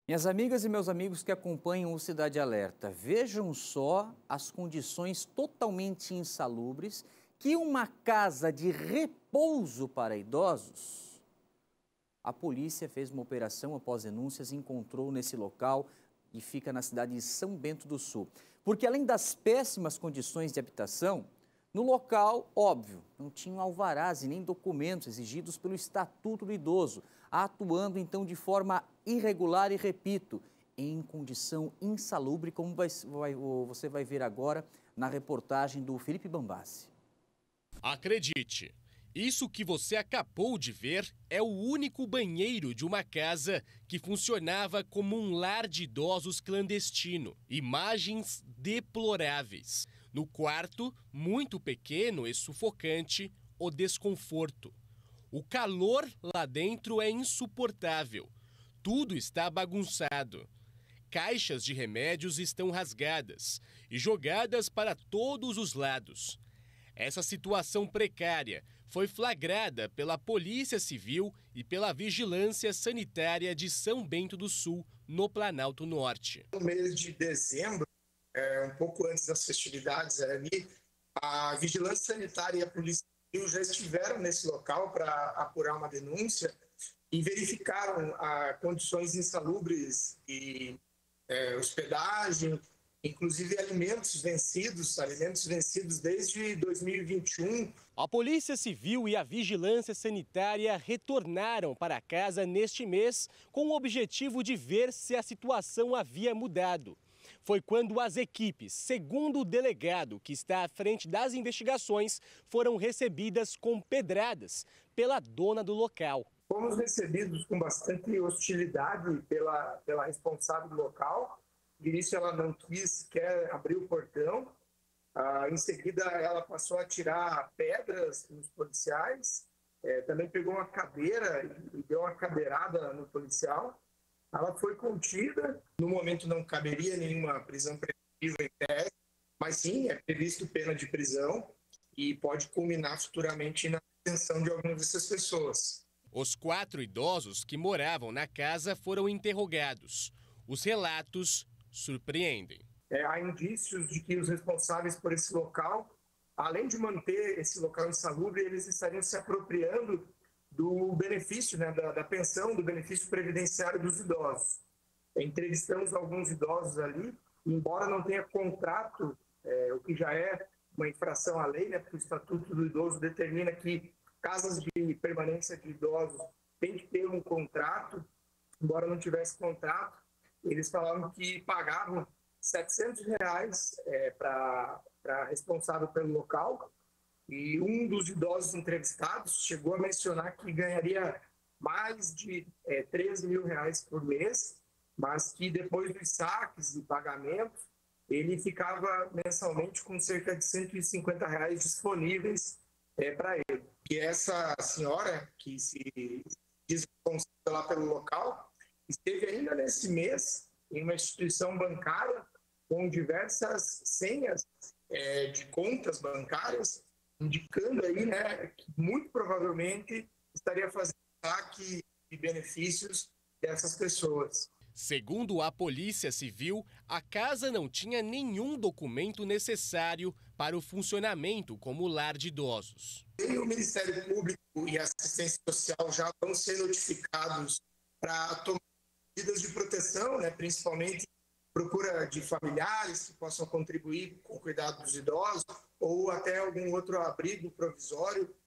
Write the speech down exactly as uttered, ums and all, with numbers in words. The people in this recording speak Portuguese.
Minhas amigas e meus amigos que acompanham o Cidade Alerta, vejam só as condições totalmente insalubres que uma casa de repouso para idosos. A polícia fez uma operação após denúncias e encontrou nesse local e fica na cidade de São Bento do Sul. Porque além das péssimas condições de habitação, no local, óbvio, não tinham alvarás e nem documentos exigidos pelo Estatuto do Idoso, atuando então de forma irregular e, repito, em condição insalubre, como vai, vai, você vai ver agora na reportagem do Felipe Bambassi. Acredite, isso que você acabou de ver é o único banheiro de uma casa que funcionava como um lar de idosos clandestino. Imagens deploráveis. No quarto, muito pequeno e sufocante, o desconforto. O calor lá dentro é insuportável. Tudo está bagunçado. Caixas de remédios estão rasgadas e jogadas para todos os lados. Essa situação precária foi flagrada pela Polícia Civil e pela Vigilância Sanitária de São Bento do Sul, no Planalto Norte. No mês de dezembro, é, um pouco antes das festividades ali, a Vigilância Sanitária e a Polícia Civil já estiveram nesse local para apurar uma denúncia e verificaram a, condições insalubres e é, hospedagem, inclusive alimentos vencidos, alimentos vencidos desde dois mil e vinte e um. A Polícia Civil e a Vigilância Sanitária retornaram para casa neste mês com o objetivo de ver se a situação havia mudado. Foi quando as equipes, segundo o delegado que está à frente das investigações, foram recebidas com pedradas pela dona do local. Fomos recebidos com bastante hostilidade pela, pela responsável do local. De início ela não quis sequer abrir o portão. Ah, em seguida ela passou a tirar pedras nos policiais. É, também pegou uma cadeira e deu uma cadeirada no policial. Ela foi contida. No momento não caberia nenhuma prisão preventiva em tese, mas sim, é previsto pena de prisão e pode culminar futuramente na detenção de algumas dessas pessoas. Os quatro idosos que moravam na casa foram interrogados. Os relatos surpreendem. É, há indícios de que os responsáveis por esse local, além de manter esse local insalubre, eles estariam se apropriando do benefício, né, da, da pensão, do benefício previdenciário dos idosos. Entrevistamos alguns idosos ali, embora não tenha contrato, é, o que já é uma infração à lei, né, porque o Estatuto do Idoso determina que casas de permanência de idosos têm que ter um contrato, embora não tivesse contrato. Eles falaram que pagavam setecentos reais é, para a responsável pelo local, e um dos idosos entrevistados chegou a mencionar que ganharia mais de é, três mil reais por mês, mas que depois dos saques e pagamentos, ele ficava mensalmente com cerca de cento e cinquenta reais disponíveis é, para ele. E essa senhora, que se diz responsável lá pelo local, esteve ainda nesse mês em uma instituição bancária com diversas senhas é, de contas bancárias, indicando aí, né, que muito provavelmente estaria fazendo saque de benefícios dessas pessoas. Segundo a Polícia Civil, a casa não tinha nenhum documento necessário para o funcionamento como lar de idosos. E o Ministério Público e a Assistência Social já vão ser notificados para tomar medidas de proteção, né, principalmente procura de familiares que possam contribuir com o cuidado dos idosos ou até algum outro abrigo provisório